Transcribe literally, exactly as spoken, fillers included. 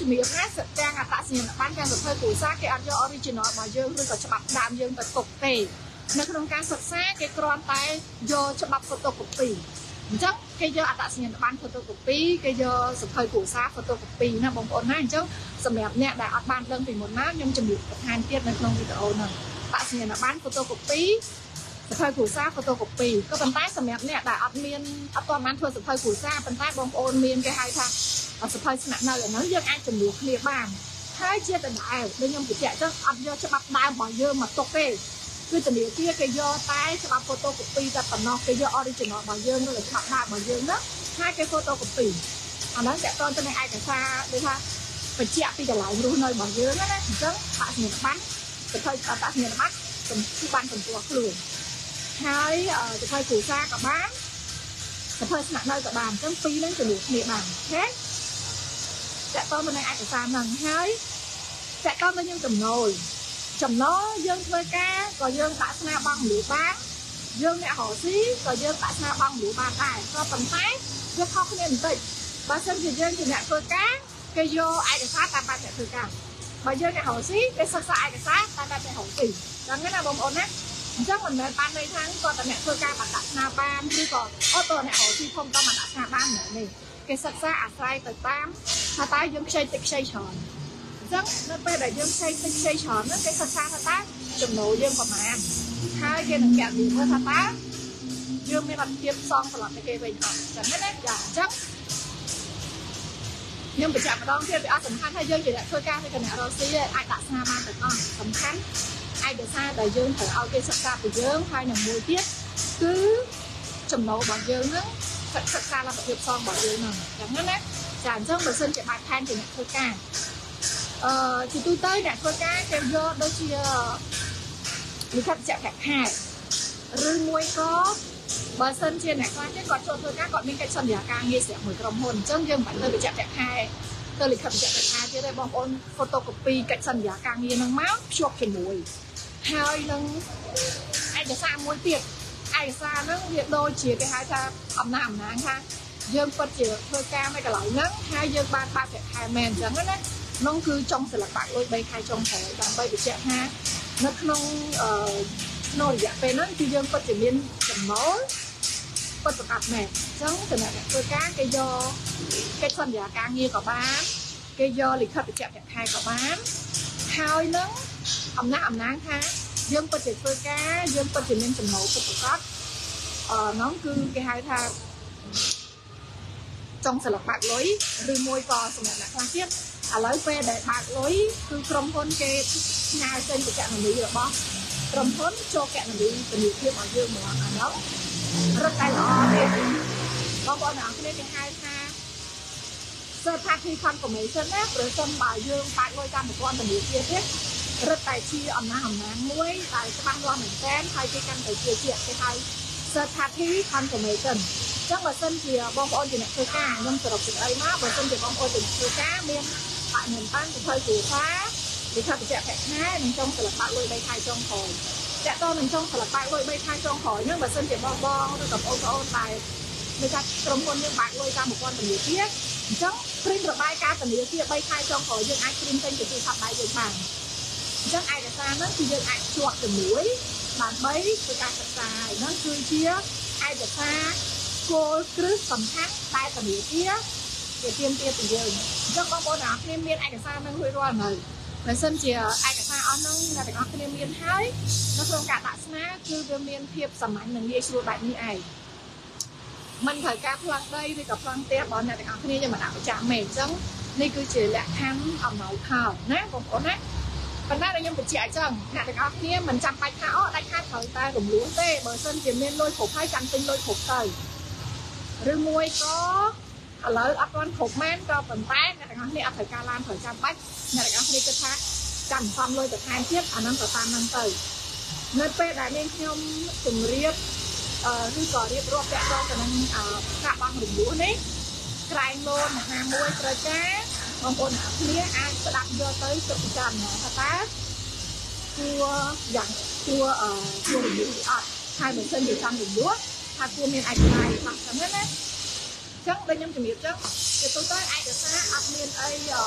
ជំរាបណាទាំងអត្តសញ្ញាណប័ណ្ណទាំងសភៅគ្រួសារគេអត់យក original របស់យើងឬក៏ច្បាប់ដើមយើងទៅទុកទេនៅក្នុងការសិក្សាគេគ្រាន់តែយកច្បាប់ photocopy អញ្ចឹងគេយកអត្តសញ្ញាណប័ណ្ណ photocopy គេយកសភៅគ្រួសារ photocopy ណាបងប្អូនណាអញ្ចឹងសម្រាប់អ្នកដែលអត់បានដឹងពីមុនមកខ្ញុំជំរាបបន្ថែមទៀតនៅក្នុងវីដេអូហ្នឹងអត្តសញ្ញាណប័ណ្ណ photocopy សភៅគ្រួសារ photocopy ក៏ប៉ុន្តែសម្រាប់អ្នកដែលអត់មានអត់ទាន់បានធ្វើសភៅគ្រួសារប៉ុន្តែបងប្អូនមានគេហៅថាសភៅស្នាក់នៅអាហ្នឹងយើងអាចជំនួសគ្នាបានហើយជាដដែលដូចខ្ញុំបញ្ជាក់អញ្ចឹងអត់យកច្បាប់ដើមរបស់យើងមកទុកទេគឺធនាគារគេយកតែច្បាប់ photocopy តែប៉ុណ្ណោះគេយក original របស់យើងឬច្បាប់ដើមរបស់យើងហ្នឹងហើយគេ photocopy អាហ្នឹងតើតើទៅនឹងឯកសារដូចថាបញ្ជាក់ពីកន្លែងរស់នៅរបស់យើងណាអញ្ចឹងអត្តសញ្ញាណប័ណ្ណសភៅអត្តសញ្ញាណប័ណ្ណគឺបានសម្គាល់ខ្លួនហើយសភៅគ្រួសារក៏បានសភៅស្នាក់នៅក៏បានអញ្ចឹងពីរហ្នឹងជំនួសគ្នាបានអូខេតើតើទៅនឹងឯកសារហ្នឹងហើយតើតើទៅនឹងចំណូលចំណូលយើងធ្វើការក៏យើងដាក់ស្នាបង់មនុស្សបានយើងអ្នករកស៊ីក៏យើងដាក់ស្នាបង់មនុស្សបានដែរក៏ប៉ុន្តែវាខុសគ្នាបន្តិចបើសិនជាយើងជាអ្នកធ្វើការគេយកឯកសារតាមបែបអ្នកធ្វើការបើយើងអ្នករកស៊ីគេសិក្សាឯកសារតាមបែបអ្នករកស៊ីចឹងណាបងប្អូនណាអញ្ចឹងមិនមែនបានន័យថាគាត់តែអ្នកធ្វើការបាត់ដាក់ស្នាបានឬក៏អត់តអ្នករកស៊ីធំតាមដាក់ស្នាបាននេះគេសិក្សាអាស្រ័យទៅតាមថាតើយើងខ្ចីតិចខ្ចីច្រើនអញ្ចឹងនៅពេលដែលយើងខ្ចីតិចខ្ចីច្រើនហ្នឹងគេសិក្សាថាតើចំណូលយើងប្រមាណហើយគេនឹងកែវិមើលថាតើយើងមានអត្ថប្រយោជន៍សងត្រឡប់ទៅគេវិញអត់ចឹងណាចាអញ្ចឹងខ្ញុំបញ្ជាក់ម្ដងទៀតវាអត់សំខាន់ថាយើងជាអ្នកធ្វើការឬក៏អ្នករកស៊ីអាចដាក់ស្នាបានទាំងអស់សំខាន់ឯកសារដែលយើងត្រូវឲ្យគេសិក្សាពីយើងហើយនឹងមួយទៀតគឺចំណូលរបស់យើងហ្នឹងសិក្សាលទ្ធភាពសងរបស់យើងហ្នឹងចឹងណាចាអញ្ចឹងបើសិនជាបាច់ផែនជាអ្នកធ្វើការអឺជាទូទៅអ្នកធ្វើការគេយកដូចជាលិខិតបញ្ជាក់ប្រាក់ខែឬមួយក៏បើសិនជាអ្នកខ្លះទៀតគាត់ចូលធ្វើការគាត់មានកិច្ចសន្យាការងារស្រាប់មួយក្រុមហ៊ុនអញ្ចឹងយើងមិនបាច់ទៅបញ្ជាក់ប្រាក់ខែទៅលិខិតបញ្ជាក់ប្រាក់ខែទៀតទេបងប្អូន photocopy កិច្ចសន្យាការងារហ្នឹងមកភ្ជាប់ជាមួយហើយនឹងឯកសារមួយទៀតឯកសារហ្នឹងវាដូចជាគេហៅថាអំណះអំណាងថាយើងពិតជាធ្វើការនៅកន្លែងហ្នឹងហើយយើងបានបើកប្រាក់ខែមែនអញ្ចឹងណានោះគឺចុងសិលបាក់លុយបីខែចុងខែដើម្បីបញ្ជាក់ថានៅក្នុងអឺក្នុងរយៈពេលហ្នឹងគឺយើងពិតជាមានចំណូលពិតប្រាកដមែនអញ្ចឹងសម្រាប់អ្នកធ្វើការគេយកកិច្ចសន្យាការងារក៏បានគេយកលិខិតបញ្ជាក់ប្រាក់ខែក៏បានហើយនឹងអំណះអំណាងថាយើងពិតជាធ្វើការយើងពិតជាមានចំណូលពិតប្រាកដអឺនោះគឺគេហៅថាចុងស្លឹកបាក់លុយឬមួយក៏សម្រាប់អ្នកខ្លះទៀតឥឡូវពេលដែលបាក់លុយគឺក្រុមហ៊ុនគេផ្ញើចេញទៅកណនីរបស់ក្រុមហ៊ុនចូលកណនីធនាគាររបស់យើងមកអានោះរត់តែល្អទេបងប្អូនទាំងអស់គ្នាគេហៅថា third party confirmation ណាប្រសិនបើយើងបាក់លុយតាមប្រព័ន្ធធនាគារទៀតរត់តែជាអំណះអំណាងមួយដែលច្បាស់លាស់មែនទែនហើយគេកាន់តែជឿជាក់គេហៅ third party confirmation ចឹងបើសិនជាបងប្អូនជាអ្នកធ្វើការខ្ញុំសរុបសេចក្តីមកបើសិនជាបងប្អូនជាអ្នកធ្វើការមានបញ្ញាបានសភៅគ្រួសារលិខិតបញ្ជាក់ប្រាក់ខែនិងចុងស្លឹកបាក់លុយបីខែចុងក្រោយចាក់តនឹងចុងស្លឹកបាក់លុយបីខែចុងក្រោយហ្នឹងបើសិនជាបងបងឬក៏បងប្អូនដែលនៅកាត់ក្រុមហ៊ុនយើងបាក់លុយតាមប្រព័ន្ធធនាគារអញ្ចឹងព្រីមរបាយការណ៍ធនាគារបីខែចុងក្រោយយើងអាចព្រីមចេញទៅទូរស័ព្ទដៃយើងបានអញ្ចឹងឯកសារហ្នឹងគឺយើងអាចជាប់ជាមួយដើម្បីធ្វើការសិក្សាហើយហ្នឹងគឺជាឯកសារគោលគ្រឹះសំខាន់ដែលធនាគារគេទាមទារពីយើងអញ្ចឹងបងប្អូនទាំងអស់គ្នាមានឯកសារហ្នឹងរួចរាល់ហើយបើសិនជាឯកសារអស់ហ្នឹងអ្នកទាំងអស់គ្នាមានហើយនៅក្នុងការដាក់ស្នាគឺវាមានភាពសាមញ្ញនិងងាយស្រួលបែបនេះឯងមិនត្រូវការប្លង់ដីឬក៏ប្លង់ផ្ទះបងអ្នកទាំងអស់គ្នាយើងមិនដាក់ប្រចាំមែនអញ្ចឹងនេះគឺជាលក្ខខណ្ឌអំណោយផលណាបងប្អូនណាប៉ុន្តែខ្ញុំបញ្ជាក់អញ្ចឹងអ្នកទាំងអស់គ្នាមិនចាំបាច់ថាអូដាច់ខាតត្រូវតែរំលងទេបើសិនជាមានលុយគ្រប់ហើយចាំទិញលុយគ្រប់ទៅឬមួយក៏ឥឡូវអត់ទាន់គ្រប់មែនក៏ប៉ុន្តែអ្នកទាំងអស់គ្នាអត់ត្រូវការឡានត្រូវចាំបាច់អ្នកទាំងអស់គ្នាគិតថាចាំសំលុយទៅថែមទៀតអាហ្នឹងក៏តាមហ្នឹងទៅនៅពេលដែលនាងខ្ញុំជម្រាបអឺឬក៏រៀបរាប់ពាក់ព័ន្ធទៅនឹងការបង់រំលោះនេះក្រែងលូនណាមួយត្រូវការបងប្អូនអ្នកគ្នាអាចស្ដាប់យកទៅគិតពិចារណាថាតើគួរយ៉ាងគួរអឺគួររំលោះឬអត់ហើយបើសិនជាចង់រំលោះថាគួរមានឯកសារខ្លះចឹងណាអញ្ចឹងដូចខ្ញុំជំរាបចឹងជាទូទៅឯកសារអត់មានអី